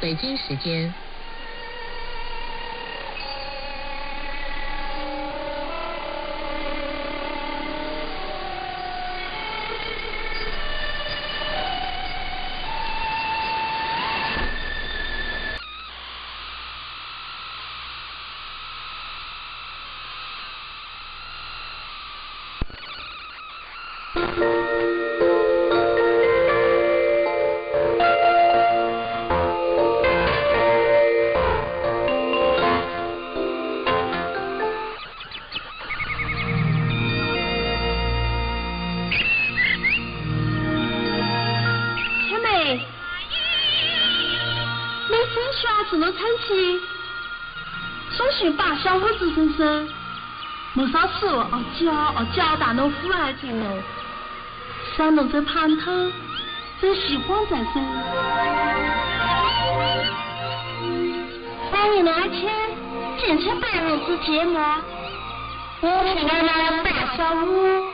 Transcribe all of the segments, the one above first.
北京时间。 小伙子先生，没啥事叫打侬呼来听喽，想侬在盼头，在喜欢在身。欢迎来听简称半日之节目，我请来了大小屋。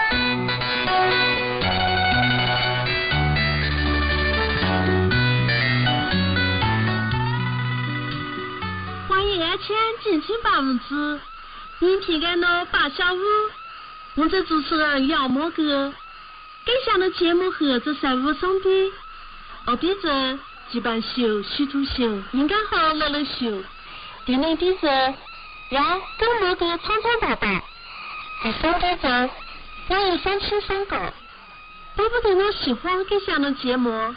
简称八五子，应聘给侬八小五，我是主持人姚某哥。跟下的节目和这三五兄弟，后边这基本秀、虚图秀，应该好乐乐秀。第二边这让跟某哥唱唱打打，第三边这我也想吃三个，巴不得我喜欢跟下的节目。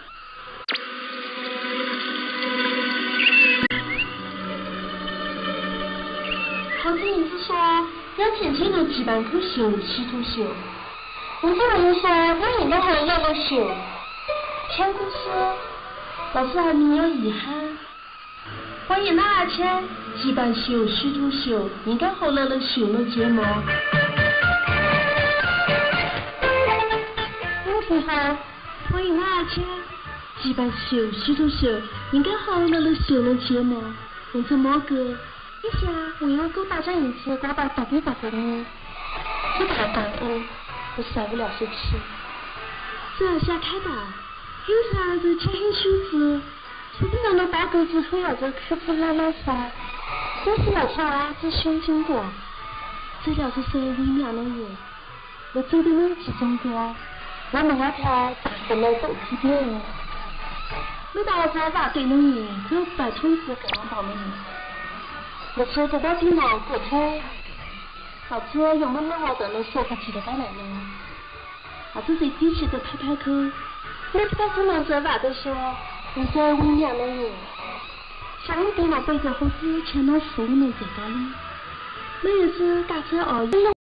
好听名字说要天天的基本口秀、稀土秀，我这么说我应该还要个秀。听故事，老师还没有遗憾。欢迎大家听基本秀、稀土秀，应该好乐乐秀的节目。我听好，欢迎大家听基本秀、稀土秀，应该好乐乐秀的节目。我是毛哥。一下我要给大家一次搞到打给你，这个感恩我受不了生气。这下开打，有啥子天黑数字，说不定能打狗之后要这客服拉拉撒，这是要啥子胸襟过，这要是微妙的人，我走的人集中多，我们要条大的来走几遍。没到这大对的人，就拜托一次给我报名。我吃这道题嘛，过车，老子用我们老的能说不起的来了，老子最底气的拍拍口，我不敢从这话的说，我是微妙的人，像我对那背着猴子前到15年最高里，每一次打车